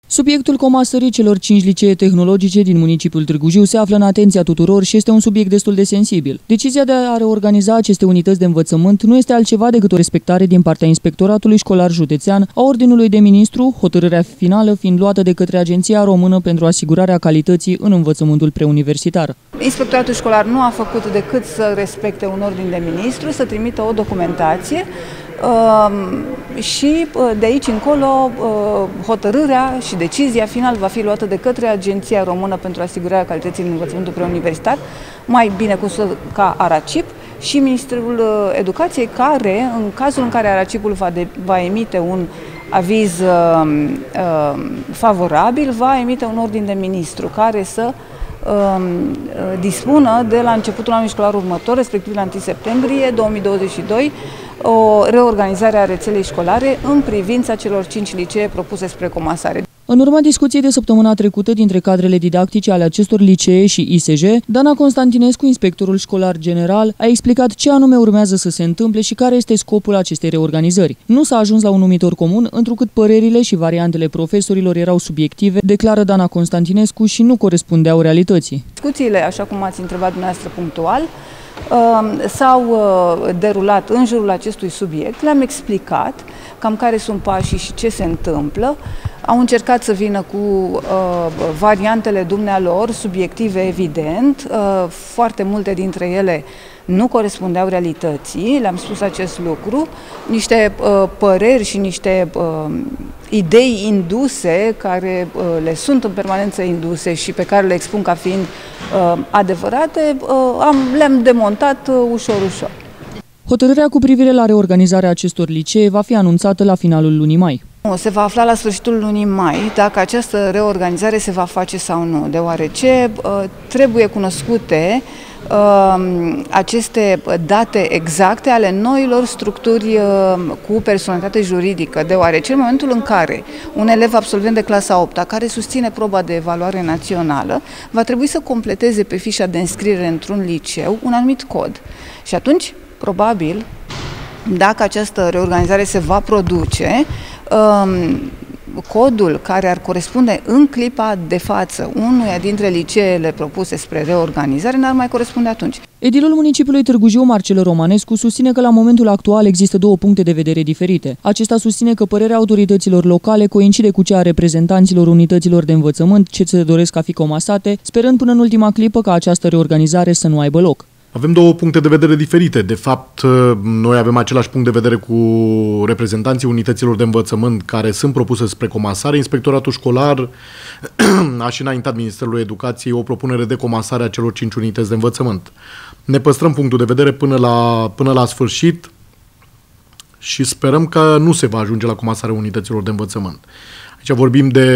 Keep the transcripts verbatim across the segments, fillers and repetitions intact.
Subiectul comasării celor cinci licee tehnologice din municipiul Târgu Jiu se află în atenția tuturor și este un subiect destul de sensibil. Decizia de a reorganiza aceste unități de învățământ nu este altceva decât o respectare din partea Inspectoratului Școlar Județean a Ordinului de Ministru, hotărârea finală fiind luată de către Agenția Română pentru Asigurarea Calității în Învățământul Preuniversitar. Inspectoratul Școlar nu a făcut decât să respecte un ordin de ministru, să trimită o documentație și de aici încolo hotărârea și decizia final va fi luată de către Agenția Română pentru Asigurarea Calității în Învățământul Preuniversitar, mai bine cunoscută ca ARACIP, și Ministerul Educației, care, în cazul în care ARACIP-ul va, de, va emite un aviz uh, uh, favorabil, va emite un ordin de ministru care să uh, dispună de la începutul anului școlar următor, respectiv la întâi septembrie două mii douăzeci și doi, o reorganizare a rețelei școlare în privința celor cinci licee propuse spre comasare. În urma discuției de săptămâna trecută dintre cadrele didactice ale acestor licee și I S J, Dana Constantinescu, inspectorul școlar general, a explicat ce anume urmează să se întâmple și care este scopul acestei reorganizări. Nu s-a ajuns la un numitor comun, întrucât părerile și variantele profesorilor erau subiective, declară Dana Constantinescu, și nu corespundeau realității. Discuțiile, așa cum ați întrebat dumneavoastră punctual, s-au derulat în jurul acestui subiect, le-am explicat cam care sunt pașii și ce se întâmplă. Au încercat să vină cu uh, variantele dumnealor, subiective evident, uh, foarte multe dintre ele nu corespundeau realității, le-am spus acest lucru, niște uh, păreri și niște uh, idei induse, care uh, le sunt în permanență induse și pe care le expun ca fiind uh, adevărate, uh, am, le-am demontat uh, ușor, ușor. Hotărârea cu privire la reorganizarea acestor licee va fi anunțată la finalul lunii mai. Se va afla la sfârșitul lunii mai dacă această reorganizare se va face sau nu, deoarece uh, trebuie cunoscute uh, aceste date exacte ale noilor structuri uh, cu personalitate juridică, deoarece în momentul în care un elev absolvent de clasa a opta care susține proba de evaluare națională va trebui să completeze pe fișa de înscriere într-un liceu un anumit cod. Și atunci, probabil, dacă această reorganizare se va produce, um, codul care ar corespunde în clipa de față unuia dintre liceele propuse spre reorganizare n-ar mai corespunde atunci. Edilul municipiului Târgu Jiu, Marcel Romanescu, susține că la momentul actual există două puncte de vedere diferite. Acesta susține că părerea autorităților locale coincide cu cea a reprezentanților unităților de învățământ ce se doresc a fi comasate, sperând până în ultima clipă ca această reorganizare să nu aibă loc. Avem două puncte de vedere diferite. De fapt, noi avem același punct de vedere cu reprezentanții unităților de învățământ care sunt propuse spre comasare. Inspectoratul școlar a și înaintat Ministerului Educației o propunere de comasare a celor cinci unități de învățământ. Ne păstrăm punctul de vedere până la, până la sfârșit și sperăm că nu se va ajunge la comasarea unităților de învățământ. Aici vorbim de,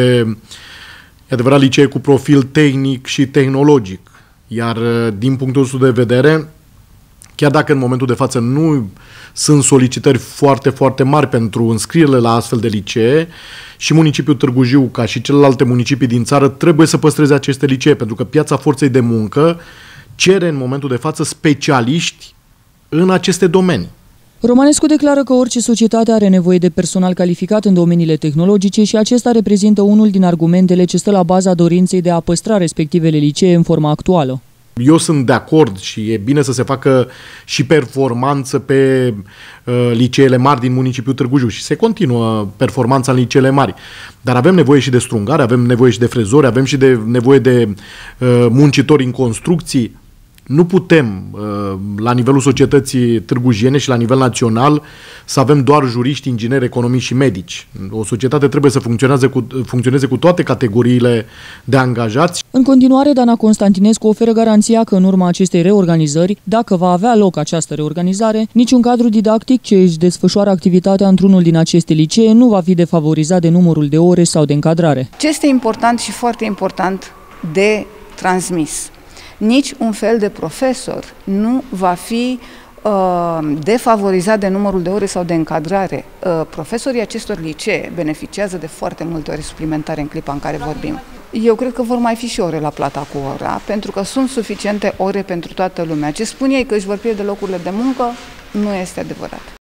e adevărat, licee cu profil tehnic și tehnologic. Iar din punctul nostru de vedere, chiar dacă în momentul de față nu sunt solicitări foarte, foarte mari pentru înscrierile la astfel de licee, și municipiul Târgu Jiu, ca și celelalte municipii din țară, trebuie să păstreze aceste licee, pentru că piața forței de muncă cere în momentul de față specialiști în aceste domenii. Romanescu declară că orice societate are nevoie de personal calificat în domeniile tehnologice și acesta reprezintă unul din argumentele ce stă la baza dorinței de a păstra respectivele licee în forma actuală. Eu sunt de acord și e bine să se facă și performanță pe uh, liceele mari din municipiul Târgu Jiu și se continuă performanța în liceele mari. Dar avem nevoie și de strungari, avem nevoie și de frezori, avem și de nevoie de uh, muncitori în construcții. Nu putem, la nivelul societății târgujiene și la nivel național, să avem doar juriști, ingineri, economiști și medici. O societate trebuie să funcționeze cu, funcționeze cu toate categoriile de angajați. În continuare, Dana Constantinescu oferă garanția că în urma acestei reorganizări, dacă va avea loc această reorganizare, niciun cadru didactic ce își desfășoară activitatea într-unul din aceste licee nu va fi defavorizat de numărul de ore sau de încadrare. Ce este important și foarte important de transmis? Nici un fel de profesor nu va fi uh, defavorizat de numărul de ore sau de încadrare. Uh, profesorii acestor licee beneficiază de foarte multe ore suplimentare în clipa în care vorbim. Eu cred că vor mai fi și ore la plata cu ora, pentru că sunt suficiente ore pentru toată lumea. Ce spun ei că își vor pierde locurile de muncă, nu este adevărat.